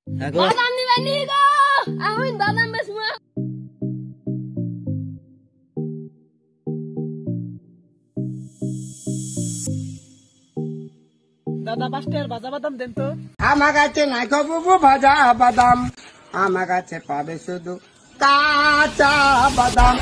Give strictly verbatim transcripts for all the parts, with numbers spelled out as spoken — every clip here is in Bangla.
বাদাম নিবেন নি গো, আমি বাদাম বেচবো। দাদা পাঁচটার ভাজা বাদাম দেন তো। আমার কাছে নাই বুবু ভাজা বাদাম, আমার কাছে পাবে শুধু কাঁচা বাদাম।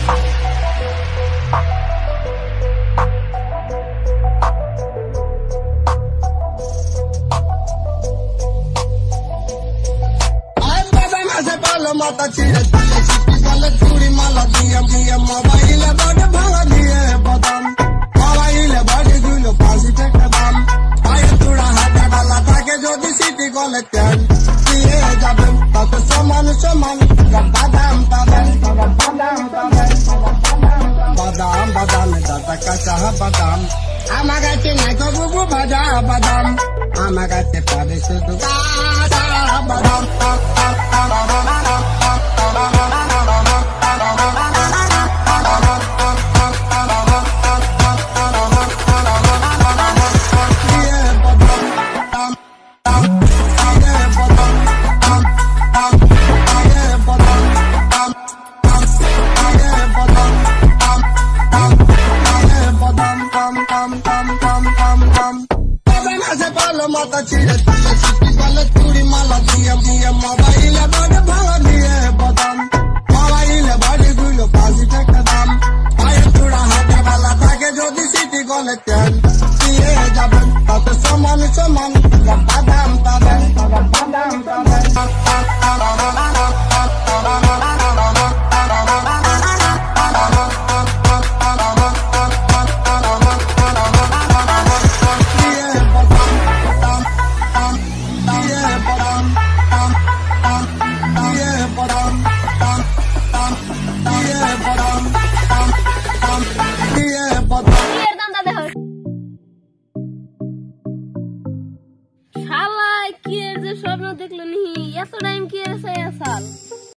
বাদাম আছে ভালো মাথা ছিঁড়ে বলে চুরি মালা দিয়ে দিয়ে মোবাইলে বড় ভাঙা দিয়ে বাদাম, মোবাইলে বাড়ি দিল পাঁচি টাকা দাম। পায়ে চূড়া হাতে ডালা থাকে যদি সিটি গলে তেল দিয়ে যাবেন তত সমান সমান বাদাম পাবেন। বাদাম পাবেন বাদাম বাদাম দাদা কাঁচা বাদাম, আমার কাছে নাই বুবু ভাজা বাদাম, আমার কাছে পাবে শুধু কাঁচা বাদাম। মাথা ছিঁড়ে বলে চুরি মালা দিয়ে দিয়ে মোবাইলে বাড়ি ভাঙা দিয়ে বাদাম, মোবাইলে বাড়ি দিল পাঁচি টাকা দাম। পায়ে চূড়া হাতে ডালা থাকে যদি সিটি গলে তেল দিয়ে যাবেন তত সমান সমান বাদাম পাবেন। বাদাম পাবেন শালা কি এর যে স্বপ্ন দেখলো নি, এত টাইম কি আছে সাল।